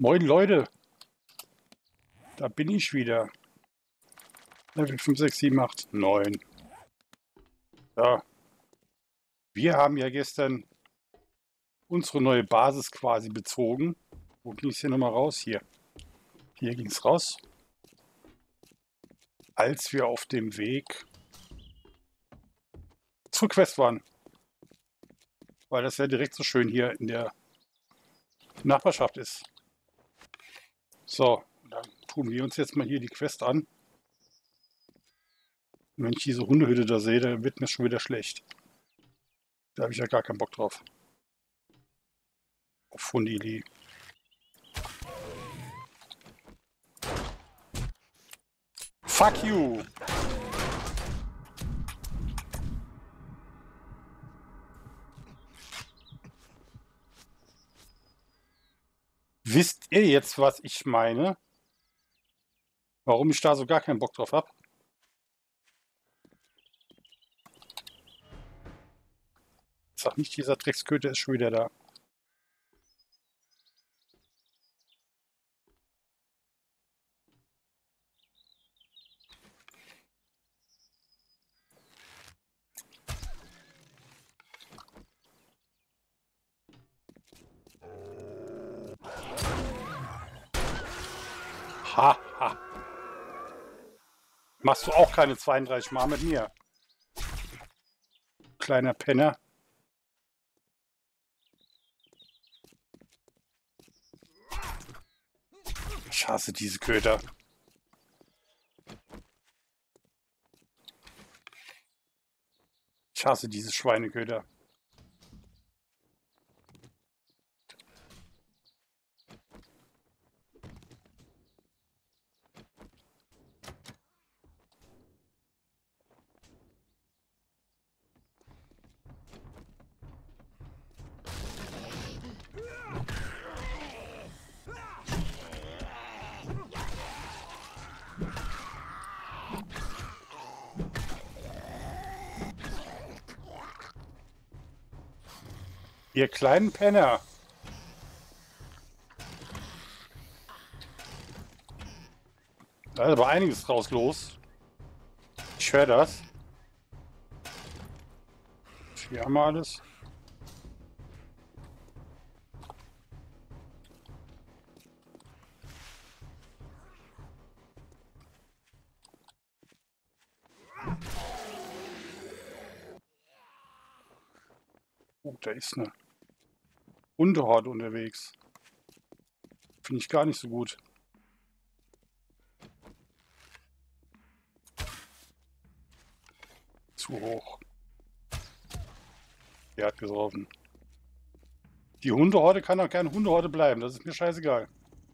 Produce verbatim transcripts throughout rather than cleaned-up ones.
Moin Leute, da bin ich wieder. Level fünf, sechs, sieben, acht, neun. Ja. Wir haben ja gestern unsere neue Basis quasi bezogen. Wo ging es hier nochmal raus? Hier. Hier ging es raus. Als wir auf dem Weg zur Quest waren. Weil das ja direkt so schön hier in der Nachbarschaft ist. So, dann tun wir uns jetzt mal hier die Quest an. Und wenn ich diese Hundehütte da sehe, dann wird mir schon wieder schlecht. Da habe ich ja gar keinen Bock drauf. Auf Hundili. Fuck you! Wisst ihr jetzt, was ich meine? Warum ich da so gar keinen Bock drauf habe? Sag nicht, dieser Drecksköter ist schon wieder da. Ha, ha. Machst du auch keine zweiunddreißig Mal mit mir? Kleiner Penner. Ich hasse diese Köter. Ich hasse diese Schweineköter. Ihr kleinen Penner. Da ist aber einiges draus los. Ich höre das. Hier haben wir alles. Oh, da ist eine Hundehorde unterwegs. Finde ich gar nicht so gut. Zu hoch. Der hat getroffen. Die Hundehorde kann auch gerne Hundehorde bleiben. Das ist mir scheißegal.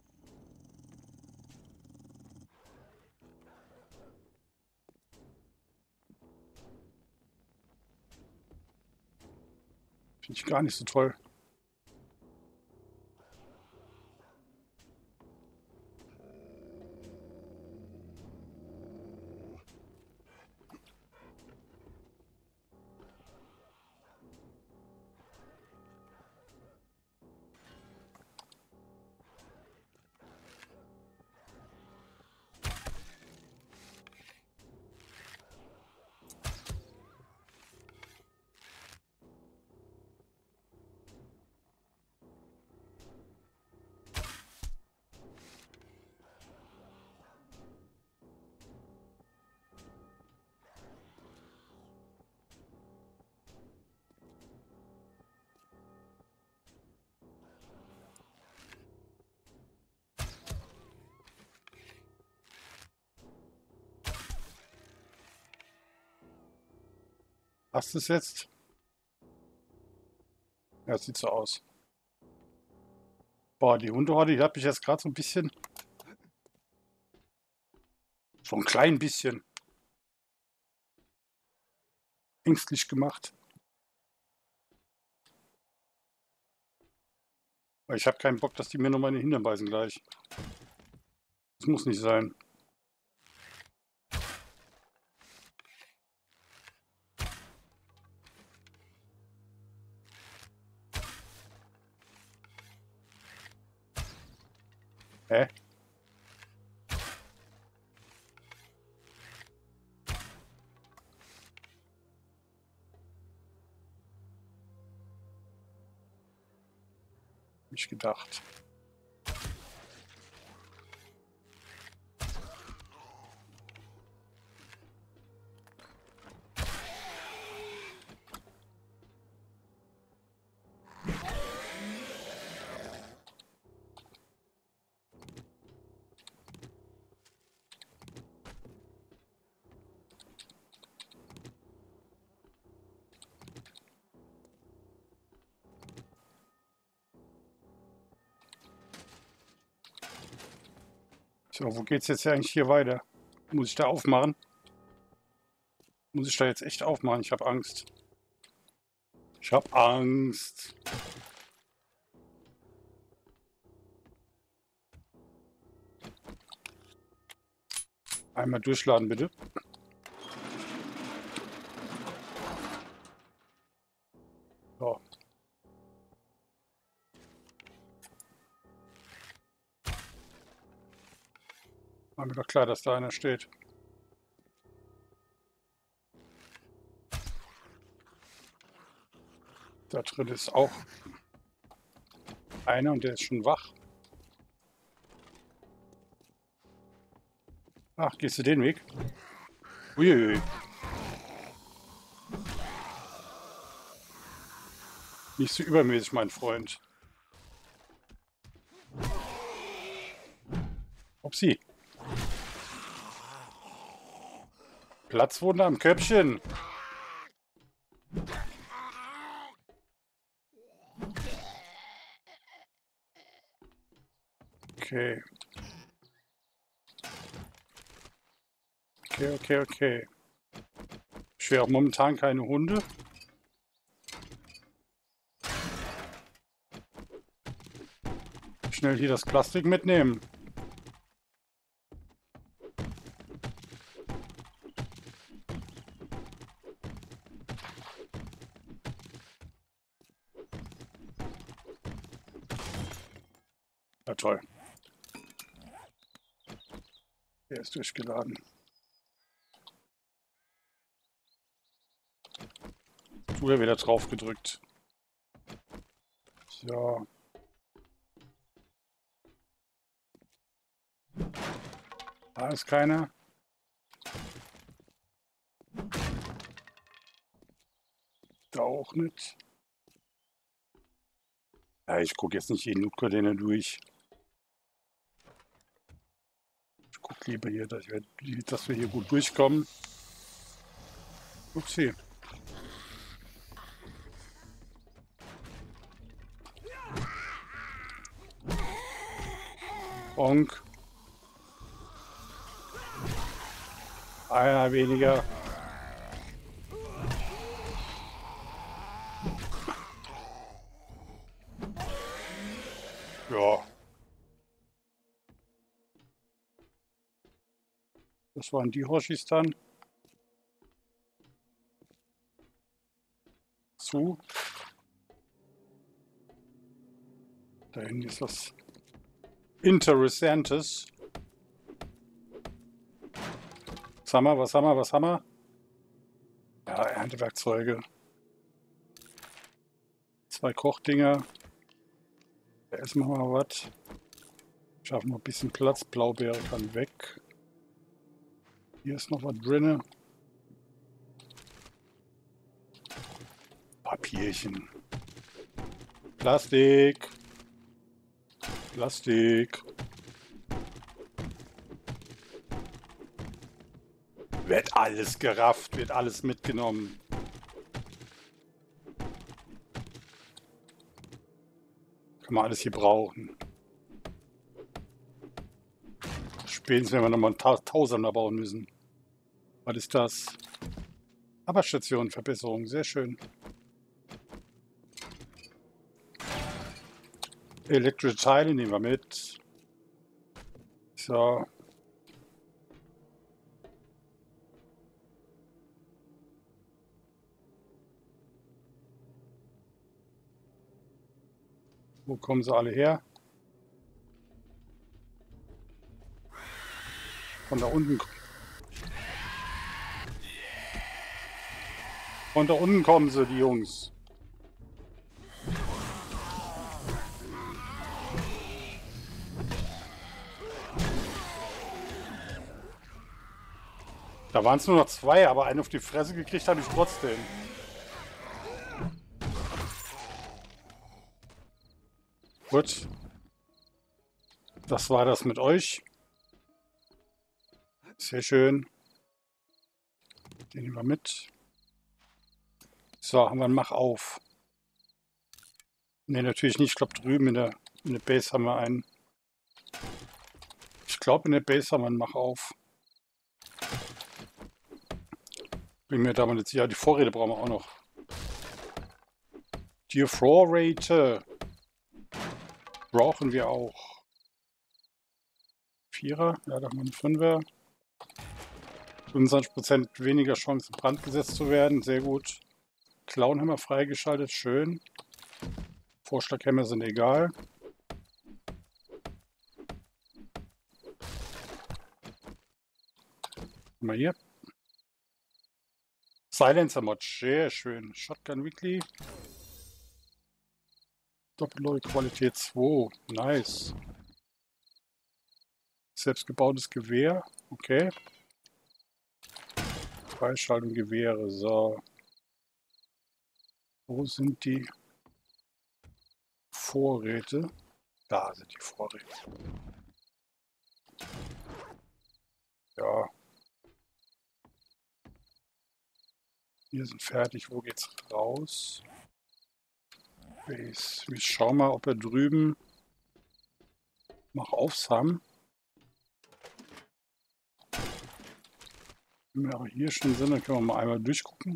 Finde ich gar nicht so toll. Passt es jetzt? Ja, sieht so aus. Boah, die Hundehorde, die hat mich jetzt gerade so ein bisschen... So ein klein bisschen... ängstlich gemacht. Weil ich habe keinen Bock, dass die mir noch meine Hintern beißen gleich. Das muss nicht sein. Hä? Hab ich gedacht. So, wo geht's jetzt eigentlich hier weiter? Muss ich da aufmachen? Muss ich da jetzt echt aufmachen? Ich habe Angst. Ich habe Angst. Einmal durchladen, bitte. So. War mir doch klar, dass da einer steht. Da drin ist auch einer und der ist schon wach. Ach, gehst du den Weg? Uiuiui. Nicht so übermäßig, mein Freund. Upsi. Platzwunde am Köpfchen. Okay. Okay, okay, okay. Ich sehe auch momentan keine Hunde. Schnell hier das Plastik mitnehmen. Ja, toll. Der ist durchgeladen. Du ja wieder drauf gedrückt. So. Da ist keiner. Da auch nicht. Ja, ich gucke jetzt nicht jeden Loot-Container durch. Ich gucke lieber hier, dass wir, dass wir hier gut durchkommen. Upsi. Bonk. Einer weniger. Ja. Das waren die Hoshis dann. Zu. Da hinten ist was Interessantes. Was haben wir, was haben wir, was haben wir? Ja, Erntewerkzeuge. Zwei Kochdinger. Da essen wir mal was. Schaffen wir ein bisschen Platz. Blaubeere kann weg. Hier ist noch was drin. Papierchen. Plastik. Plastik. Wird alles gerafft, wird alles mitgenommen. Kann man alles hier brauchen. Spätestens, wenn wir nochmal einen Tausender bauen müssen. Was ist das? Arbeitsstation, Verbesserung, sehr schön. Elektrische Teile nehmen wir mit. So. Wo kommen sie alle her? Von da unten. Von da unten kommen sie, die Jungs. Da waren es nur noch zwei, aber einen auf die Fresse gekriegt habe ich trotzdem. Gut. Das war das mit euch. Sehr schön. Den nehmen wir mit. So, haben wir einen Mach auf. Ne, natürlich nicht. Ich glaube, drüben in der, in der Base haben wir einen. Ich glaube, in der Base haben wir einen Mach auf. Bin mir da mal nicht sicher. Die Vorräte brauchen wir auch noch. Die Vorräte brauchen wir auch. Vierer, ja, da haben wir einen Fünfer. fünfundzwanzig Prozent weniger Chance, in Brand gesetzt zu werden. Sehr gut. Clown haben wir freigeschaltet. Schön. Vorschlaghämmer sind egal. Mal hier. Silencer Mod, sehr schön. Shotgun Weekly. Doppelloy Qualität zwei. Nice. Selbstgebautes Gewehr. Okay. Freischaltung Gewehre. So. Wo sind die Vorräte? Da sind die Vorräte. Ja. Wir sind fertig. Wo geht's raus? Base. Ich schau mal, ob wir drüben noch aufs haben. Wenn wir aber hier schon sind, dann können wir mal einmal durchgucken.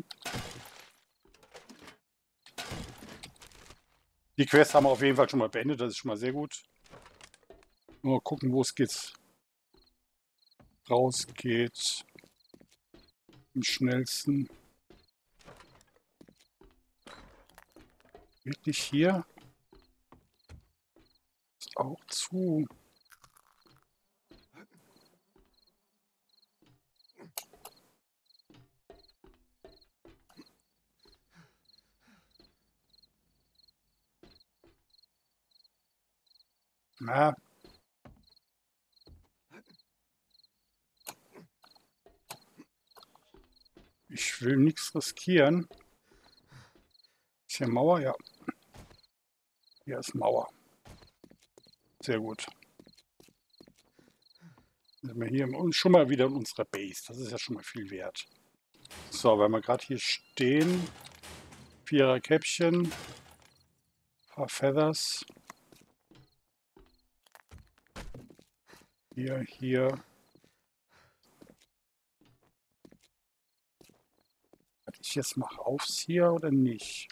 Die Quest haben wir auf jeden Fall schon mal beendet. Das ist schon mal sehr gut. Mal gucken, wo es geht. Raus geht. Am schnellsten. Wirklich hier? Ist auch zu. Na. Ich will nichts riskieren. Ist hier Mauer? Ja. Hier ist Mauer. Sehr gut. Dann sind wir hier schon mal wieder in unserer Base. Das ist ja schon mal viel wert. So, wenn wir gerade hier stehen. Vierer Käppchen. Paar Feathers. Hier, hier. Hatte ich jetzt Mach aufs hier oder nicht?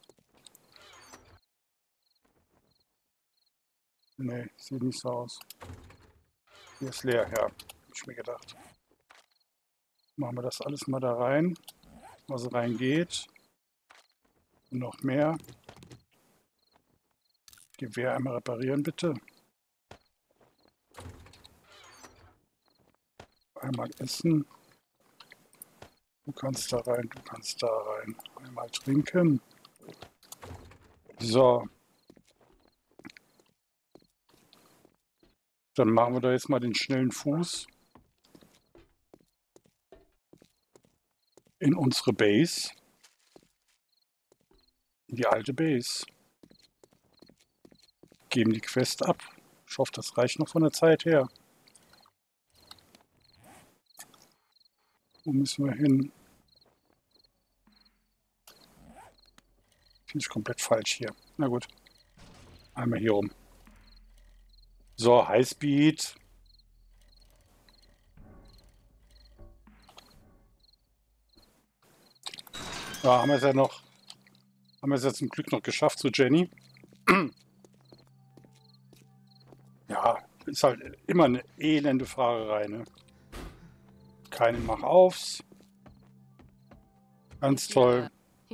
Nee, sieht nicht so aus. Hier ist leer, ja. Hab ich mir gedacht. Machen wir das alles mal da rein, was reingeht. Und noch mehr. Gewehr einmal reparieren, bitte. Einmal essen. Du kannst da rein, du kannst da rein. Einmal trinken. So. Dann machen wir da jetzt mal den schnellen Fuß in unsere Base. In die alte Base. Geben die Quest ab. Ich hoffe, das reicht noch von der Zeit her. Wo müssen wir hin? Finde ich komplett falsch hier. Na gut. Einmal hier rum. So, Highspeed. Ja, haben wir es ja noch. Haben wir es ja zum Glück noch geschafft zu Jenny. Ja, ist halt immer eine elende Fahrerei, ne? Keine Mach-Aufs. Ganz toll.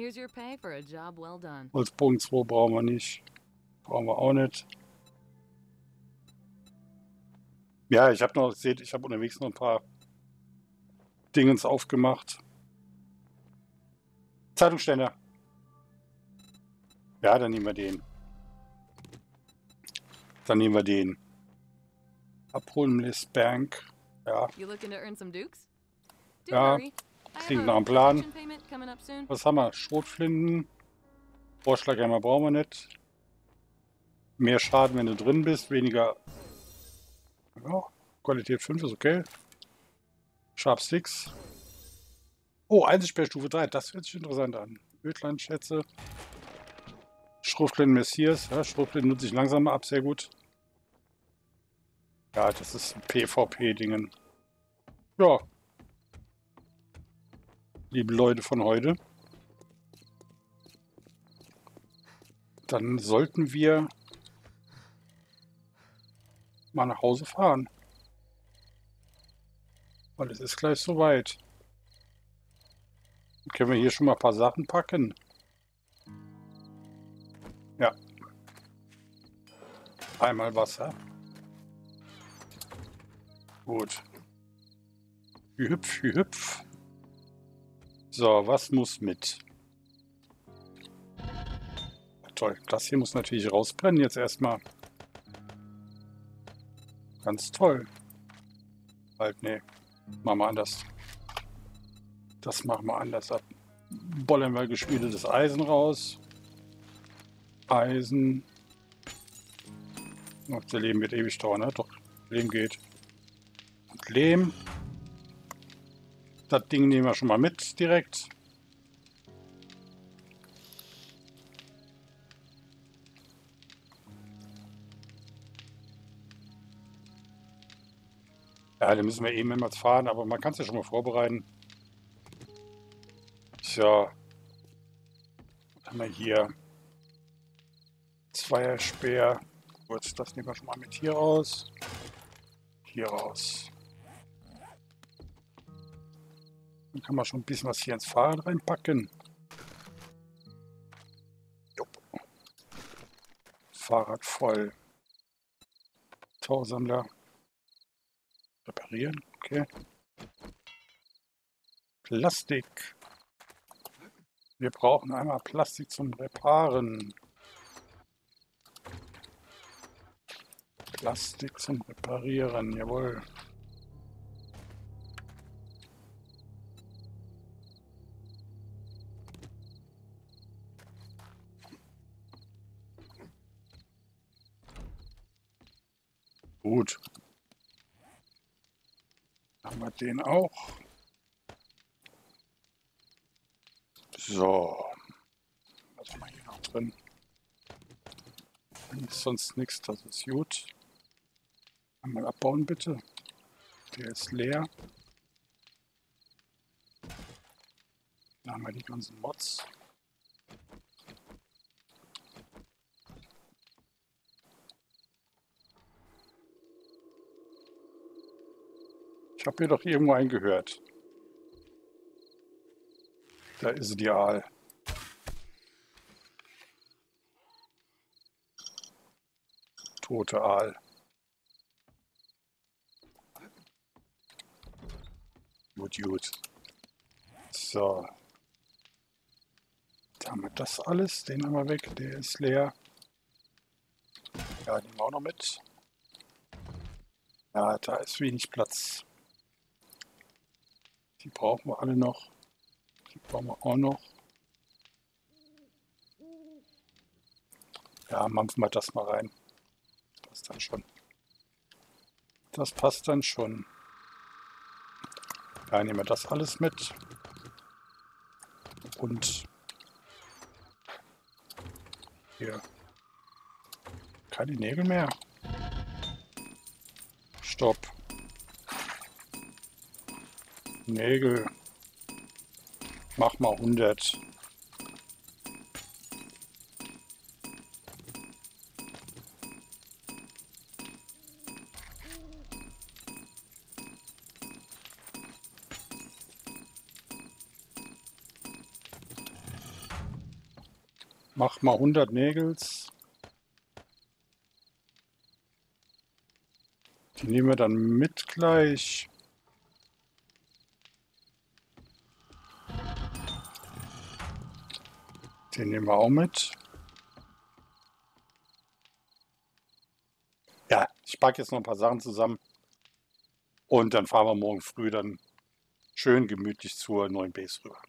Holzbogen zwei brauchen wir nicht. Brauchen wir auch nicht. Ja, ich habe noch, seht, ich habe unterwegs noch ein paar Dingens aufgemacht. Zeitungsständer. Ja, dann nehmen wir den. Dann nehmen wir den. Abholen List Bank. Ja. You looking to earn some dukes? Do Ja, hurry. I klingt have nach a einem Plan. protection payment coming up soon. Was haben wir? Schrotflinten. Vorschlaghammer brauchen wir nicht. Mehr Schaden, wenn du drin bist. Weniger. Ja, Qualität fünf ist okay. Sharp sechs. Oh, Einzelsperrstufe drei. Das hört sich interessant an. Ödlandschätze. Schrotflinten Messias. Ja, Schrotflinten nutze ich langsam ab. Sehr gut. Ja, das ist ein PvP-Dingen. Ja. Liebe Leute von heute. Dann sollten wir mal nach Hause fahren. Weil es ist gleich soweit. Dann können wir hier schon mal ein paar Sachen packen. Ja. Einmal Wasser. Gut. Hüpf, hüpf. So, was muss mit? Toll, das hier muss natürlich rausbrennen jetzt erstmal. Ganz toll. Halt, nee. Machen wir anders. Das machen wir anders ab. Bollern wir geschmiedetes Eisen raus. Eisen. Oh, der Lehm wird ewig dauern, ne? Doch, Lehm geht. Und Lehm. Das Ding nehmen wir schon mal mit direkt. Ja, da müssen wir eben mehrmals fahren, aber man kann es ja schon mal vorbereiten. Tja. Was haben wir hier? Zweierspeer. Gut, das nehmen wir schon mal mit hier raus. Hier raus. Dann kann man schon ein bisschen was hier ins Fahrrad reinpacken. Jupp. Fahrrad voll. Tausammler. Reparieren, okay. Plastik. Wir brauchen einmal Plastik zum Reparieren. Plastik zum Reparieren, jawohl. Gut. Haben wir den auch. So. Was haben wir hier noch drin? Ist sonst nichts, das ist gut. Einmal abbauen bitte. Der ist leer. Da haben wir die ganzen Mods. Ich habe hier doch irgendwo einen gehört. Da ist die Aal. Tote Aal. Gut, gut. So. Da haben wir das alles. Den haben wir weg. Der ist leer. Ja, den nehmen wir auch noch mit. Ja, da ist wenig Platz. Die brauchen wir alle noch. Die brauchen wir auch noch. Ja, mampfen wir das mal rein. Das passt dann schon. Das passt dann schon. Ja, nehmen wir das alles mit. Und hier. Keine Nägel mehr. Stopp. Nägel. Mach mal hundert. Mach mal hundert Nägels. Die Den nehmen wir dann mit gleich. Den nehmen wir auch mit. Ja, ich packe jetzt noch ein paar Sachen zusammen. Und dann fahren wir morgen früh dann schön gemütlich zur neuen Base rüber.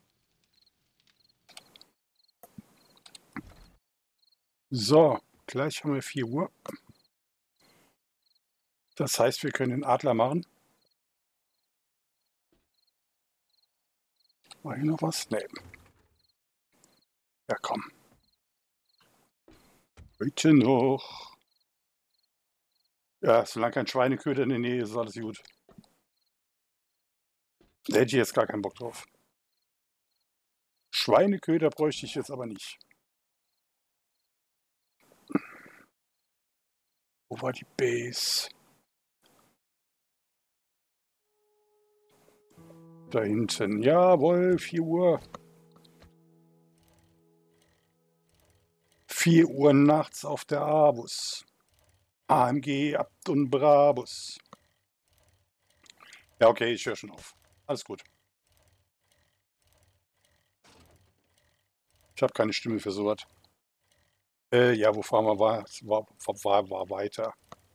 So, gleich haben wir vier Uhr. Das heißt, wir können den Adler machen. War hier noch was? Nee. Ja, komm. Heute noch. Ja, solange kein Schweineköder in der Nähe ist, ist alles gut. Da hätte ich jetzt gar keinen Bock drauf. Schweineköder bräuchte ich jetzt aber nicht. Wo war die Base? Da hinten. Jawohl, vier Uhr. vier Uhr nachts auf der Abus. A M G Abt und Brabus. Ja, okay, ich höre schon auf. Alles gut. Ich habe keine Stimme für sowas. Äh, ja, wo fahren wir? War, war, war, war weiter.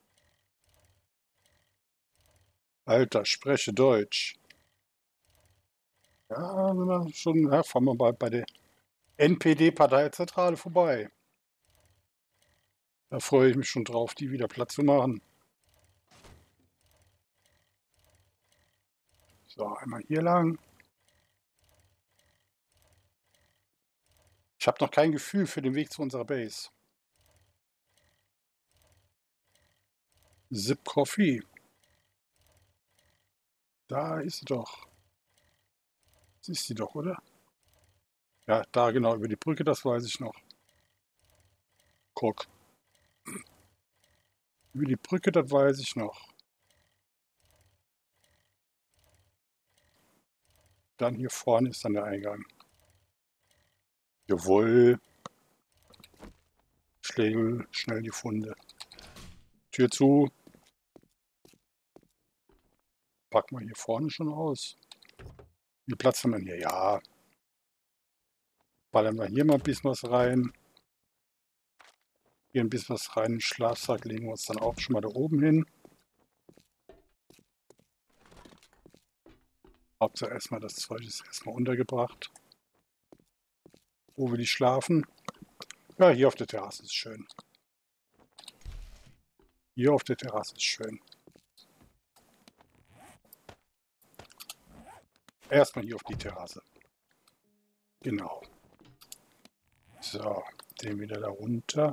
Alter, spreche Deutsch. Ja, schon, ja, fahren wir bei, bei der N P D-Parteizentrale vorbei. Da freue ich mich schon drauf, die wieder platt zu machen. So, einmal hier lang. Ich habe noch kein Gefühl für den Weg zu unserer Base. Zip Coffee. Da ist sie doch. Das ist sie doch, oder? Ja, da genau, über die Brücke, das weiß ich noch. Guck. Über die Brücke, das weiß ich noch. Dann hier vorne ist dann der Eingang. Jawohl. Schlägel, schnell die Funde. Tür zu. Packen wir hier vorne schon aus. Wie viel Platz haben wir hier? Ja. Ballern wir hier mal ein bisschen was rein. Hier ein bisschen was rein. Den Schlafsack legen wir uns dann auch schon mal da oben hin. Hauptsache erstmal das Zeug ist erstmal untergebracht. Wo will ich schlafen? Ja, hier auf der Terrasse ist schön. Hier auf der Terrasse ist schön. Erstmal hier auf die Terrasse. Genau. So, den wieder da runter.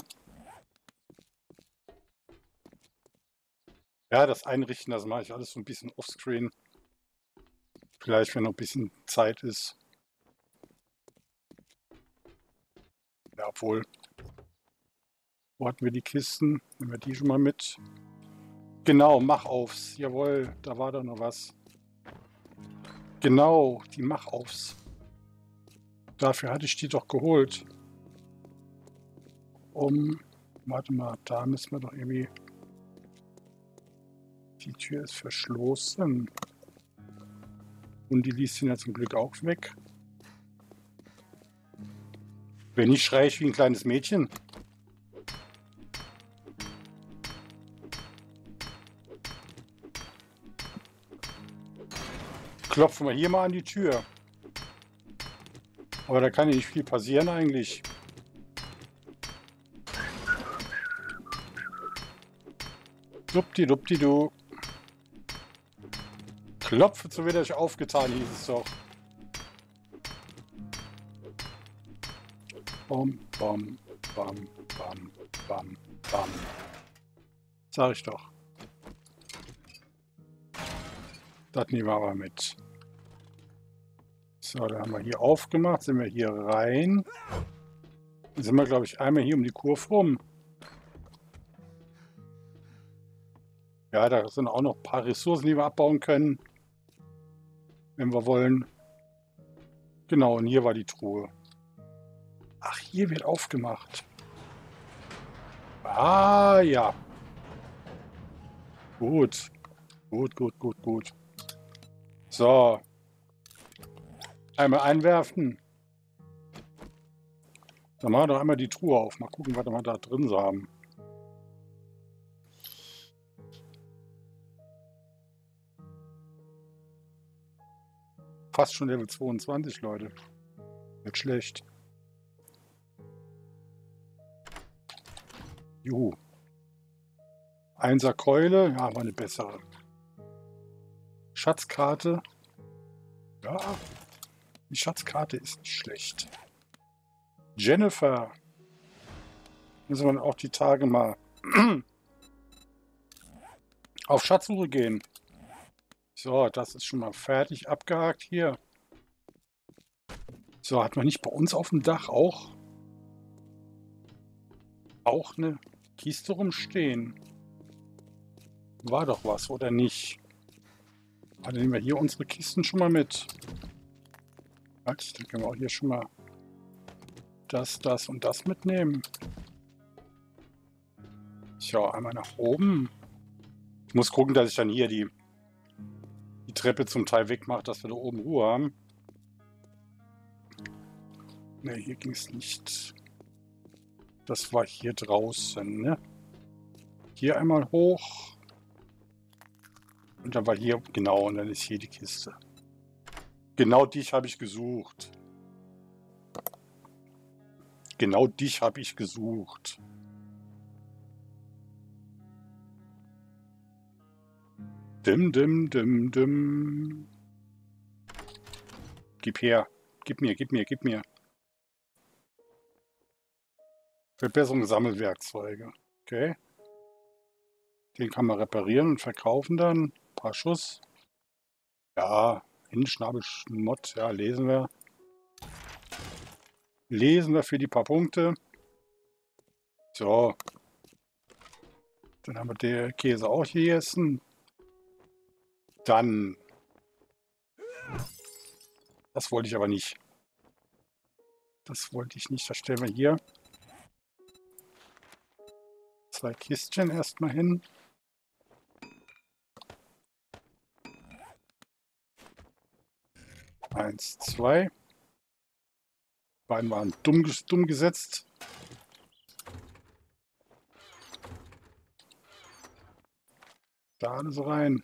Ja, das Einrichten, das mache ich alles so ein bisschen offscreen. Vielleicht, wenn noch ein bisschen Zeit ist. Ja, obwohl. Wo hatten wir die Kisten? Nehmen wir die schon mal mit. Genau, Machaufs. Jawohl, da war doch noch was. Genau, die Machaufs. Dafür hatte ich die doch geholt. Um. Warte mal, da müssen wir doch irgendwie. Die Tür ist verschlossen. Und die ließ ihn ja zum Glück auch weg. Wenn nicht, schreie ich wie ein kleines Mädchen. Klopfen wir hier mal an die Tür. Aber da kann ja nicht viel passieren eigentlich. Dupdi-dupdi-du. Klopfe, so wird euch aufgetan, hieß es doch. Bam, bam, bam, bam, bam, bam. Sag ich doch. Das nehmen wir aber mit. So, da haben wir hier aufgemacht, sind wir hier rein. Dann sind wir, glaube ich, einmal hier um die Kurve rum. Ja, da sind auch noch ein paar Ressourcen, die wir abbauen können. Wenn wir wollen. Genau, und hier war die Truhe. Ach, hier wird aufgemacht. Ah, ja. Gut. Gut, gut, gut, gut. So. Einmal einwerfen. Dann machen wir doch einmal die Truhe auf. Mal gucken, was wir da drin haben. Fast schon Level zweiundzwanzig, Leute. Nicht schlecht. Juhu. Einser Keule. Ja, aber eine bessere. Schatzkarte. Ja, die Schatzkarte ist nicht schlecht. Jennifer. Müssen wir dann auch die Tage mal auf Schatzsuche gehen. So, das ist schon mal fertig abgehakt hier. So, hat man nicht bei uns auf dem Dach auch auch eine Kiste rumstehen? War doch was, oder nicht? Also nehmen wir hier unsere Kisten schon mal mit. Halt, dann können wir auch hier schon mal das, das und das mitnehmen. So, einmal nach oben. Ich muss gucken, dass ich dann hier die, die Treppe zum Teil wegmache, dass wir da oben Ruhe haben. Ne, hier ging es nicht. Das war hier draußen, ne? Hier einmal hoch. Und dann war hier, genau, und dann ist hier die Kiste. Genau dich habe ich gesucht. Genau dich habe ich gesucht. Dim, dim, dim, dim. Gib her. Gib mir, gib mir, gib mir. Verbesserung Sammelwerkzeuge. Okay. Den kann man reparieren und verkaufen dann. Ein paar Schuss. Ja, Hinschnabelschmott. Ja, lesen wir. Lesen wir für die paar Punkte. So. Dann haben wir den Käse auch hier essen. Dann. Das wollte ich aber nicht. Das wollte ich nicht. Das stellen wir hier. Zwei Kistchen erstmal hin. Eins, zwei. Beiden waren dumm, dumm gesetzt. Da alles rein.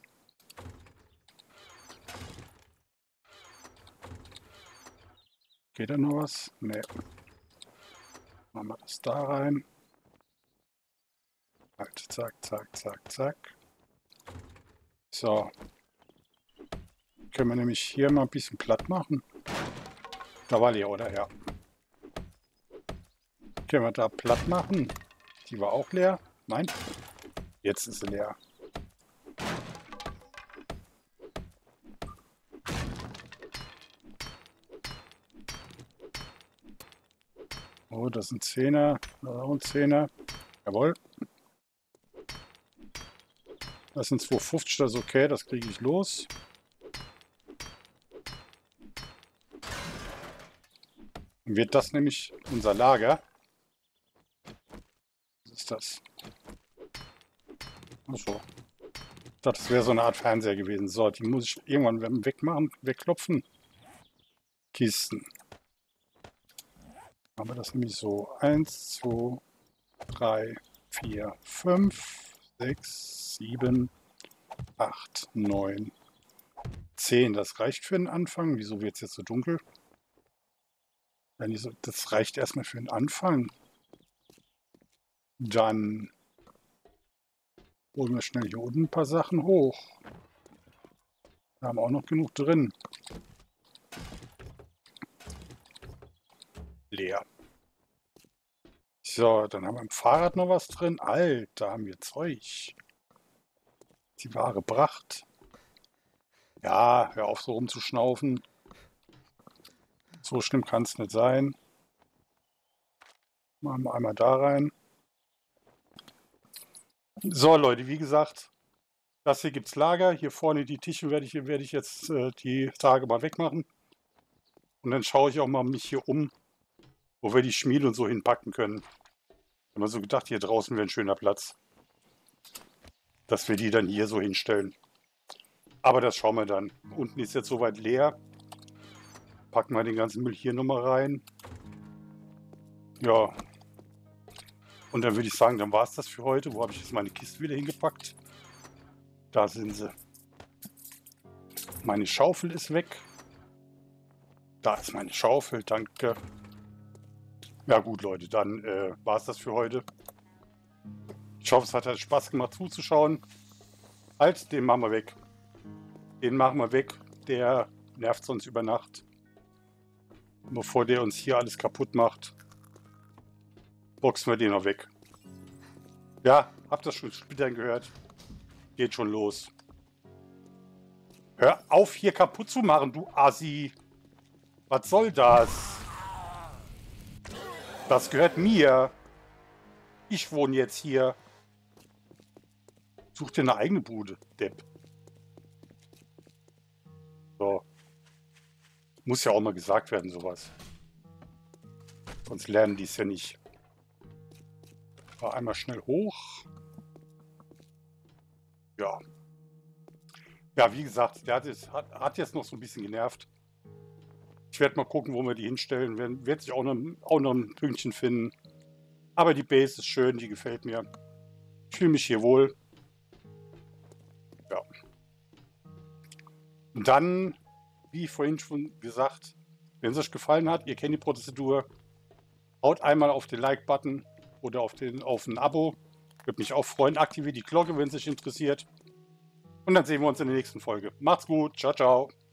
Geht da noch was? Ne. Machen wir das da rein. Halt, zack, zack, zack, zack. So. Können wir nämlich hier mal ein bisschen platt machen. Da war leer, oder? Ja. Können wir da platt machen? Die war auch leer. Nein. Jetzt ist sie leer. Oh, das sind Zehner. Das ist auch ein Zehner. Jawohl. Das sind zwei fünfzig, das ist okay, das kriege ich los. Dann wird das nämlich unser Lager. Was ist das? Achso. Ich dachte, das wäre so eine Art Fernseher gewesen. So, die muss ich irgendwann wegmachen, wegklopfen. Kisten. Haben wir das nämlich so. eins, zwei, drei, vier, fünf, sechs, sieben, acht, neun, zehn. Das reicht für den Anfang. Wieso wird es jetzt so dunkel? Das reicht erstmal für den Anfang. Dann holen wir schnell hier unten ein paar Sachen hoch. Wir haben auch noch genug drin. Leer. So, dann haben wir im Fahrrad noch was drin. Alter, haben wir Zeug. Die wahre Pracht. Ja, hör auf so rumzuschnaufen. So schlimm kann es nicht sein. Machen wir einmal da rein. So, Leute, wie gesagt, das hier gibt es Lager. Hier vorne die Tische werde ich, werde ich jetzt äh, die Tage mal wegmachen. Und dann schaue ich auch mal mich hier um, wo wir die Schmiede und so hinpacken können. Ich habe mir so gedacht, hier draußen wäre ein schöner Platz. Dass wir die dann hier so hinstellen. Aber das schauen wir dann. Unten ist jetzt soweit leer. Packen wir den ganzen Müll hier nochmal rein. Ja. Und dann würde ich sagen, dann war es das für heute. Wo habe ich jetzt meine Kiste wieder hingepackt? Da sind sie. Meine Schaufel ist weg. Da ist meine Schaufel, danke. Ja gut, Leute, dann äh, war es das für heute. Ich hoffe, es hat halt Spaß gemacht zuzuschauen. Halt, den machen wir weg. Den machen wir weg. Der nervt sonst über Nacht. Bevor der uns hier alles kaputt macht, boxen wir den noch weg. Ja, habt ihr schon später gehört? Geht schon los. Hör auf, hier kaputt zu machen, du Assi. Was soll das? Das gehört mir. Ich wohne jetzt hier. Such dir eine eigene Bude, Depp. So. Muss ja auch mal gesagt werden, sowas. Sonst lernen die es ja nicht. War einmal schnell hoch. Ja. Ja, wie gesagt, der hat jetzt, hat, hat jetzt noch so ein bisschen genervt. Ich werde mal gucken, wo wir die hinstellen. Wir werden sich auch noch, auch noch ein Pünktchen finden. Aber die Base ist schön, die gefällt mir. Ich fühle mich hier wohl. Ja. Und dann, wie vorhin schon gesagt, wenn es euch gefallen hat, ihr kennt die Prozedur, haut einmal auf den Like-Button oder auf, den, auf ein Abo. Würde mich auch freuen. Aktiviert die Glocke, wenn es euch interessiert. Und dann sehen wir uns in der nächsten Folge. Macht's gut. Ciao, ciao.